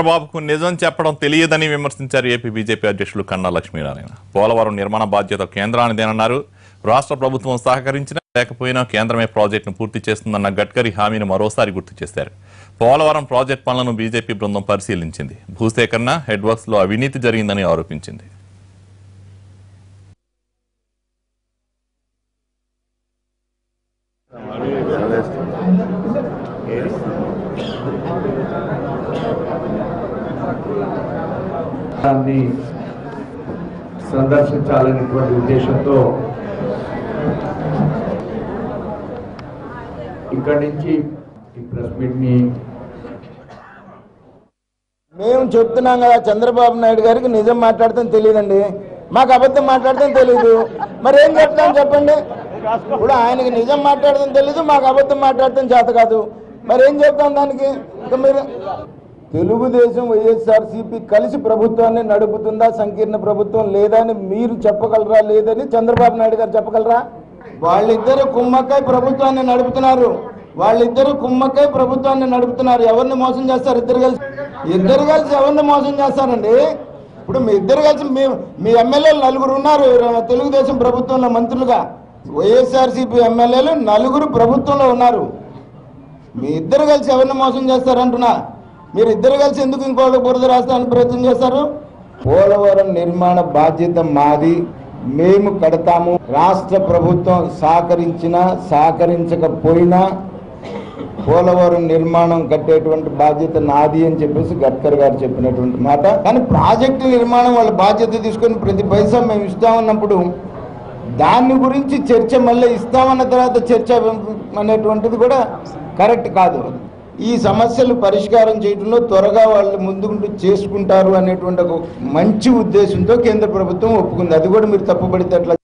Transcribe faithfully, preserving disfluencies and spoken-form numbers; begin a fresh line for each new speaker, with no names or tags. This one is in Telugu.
చంద్రబాబుకు నిజం చెప్పడం తెలియదని విమర్శించారు ఏపీ బీజేపీ అధ్యక్షులు కన్నా లక్ష్మీనారాయణ. పోలవరం నిర్మాణ బాధ్యత కేంద్రానిదేనన్నారు. రాష్ట్ర ప్రభుత్వం సహకరించినా లేకపోయినా కేంద్రమే ప్రాజెక్టును పూర్తి చేస్తుందన్న గడ్కరీ హామీని మరోసారి గుర్తు చేశారు. పోలవరం ప్రాజెక్టు పనులను బీజేపీ బృందం పరిశీలించింది. భూసేకరణ, హెడ్ వర్క్స్ లో అవినీతి జరిగిందని ఆరోపించింది.
సందర్శించాలనేటువంటి ఉద్దేశంతో ఇక్కడి నుంచి ఈ ప్రెస్ మీట్ ని
మేము చెప్తున్నాం కదా, చంద్రబాబు నాయుడు గారికి నిజం మాట్లాడతాం తెలియదండి, మాకు అబద్ధం మాట్లాడతాం తెలియదు. మరి ఏం చెప్తాం చెప్పండి? ఇప్పుడు ఆయనకి నిజం మాట్లాడతాం తెలీదు, మాకు అబద్ధం మాట్లాడతాం చేత కాదు. మరి ఏం చెప్తాం దానికి? ఇంకా మీరు తెలుగుదేశం వైఎస్ఆర్సీపీ కలిసి ప్రభుత్వాన్ని నడుపుతుందా సంకీర్ణ ప్రభుత్వం లేదా అని మీరు చెప్పగలరా? లేదని చంద్రబాబు నాయుడు గారు చెప్పగలరా? వాళ్ళిద్దరు కుమ్మక్కై ప్రభుత్వాన్ని నడుపుతున్నారు. వాళ్ళిద్దరు కుమ్మక్కై ప్రభుత్వాన్ని నడుపుతున్నారు. ఎవరిని మోసం చేస్తారు? ఇద్దరు కలిసి ఇద్దరు కలిసి ఎవరిని మోసం చేస్తారండి? ఇప్పుడు మీ ఇద్దరు కలిసి మీ మీ ఎమ్మెల్యేలు నలుగురు ఉన్నారు తెలుగుదేశం ప్రభుత్వంలో మంత్రులుగా. వైఎస్ఆర్సీపీ ఎమ్మెల్యేలు నలుగురు ప్రభుత్వంలో ఉన్నారు. మీ ఇద్దరు కలిసి ఎవరిని మోసం చేస్తారంటున్నా? మీరు ఇద్దరు కలిసి ఎందుకు ఇంకోటి బురద రాష్ట్రానికి ప్రయత్నం చేస్తారు? పోలవరం నిర్మాణ బాధ్యత మాది, మేము కడతాము. రాష్ట్ర ప్రభుత్వం సహకరించినా సహకరించకపోయినా పోలవరం నిర్మాణం కట్టేటువంటి బాధ్యత నాది అని చెప్పేసి గడ్కరీ గారు చెప్పినటువంటి మాట. కానీ ప్రాజెక్టు నిర్మాణం వాళ్ళ బాధ్యత తీసుకొని ప్రతి పైసా మేము ఇస్తామన్నప్పుడు దాని గురించి చర్చ మళ్ళీ ఇస్తామన్న తర్వాత చర్చ అనేటువంటిది కూడా కరెక్ట్ కాదు. ఈ సమస్యలు పరిష్కారం చేయడంలో త్వరగా వాళ్ళు ముందుకుంటూ చేసుకుంటారు అనేటువంటి ఒక మంచి ఉద్దేశంతో కేంద్ర ప్రభుత్వం ఒప్పుకుంది. అది కూడా మీరు తప్పుపడితే అట్లా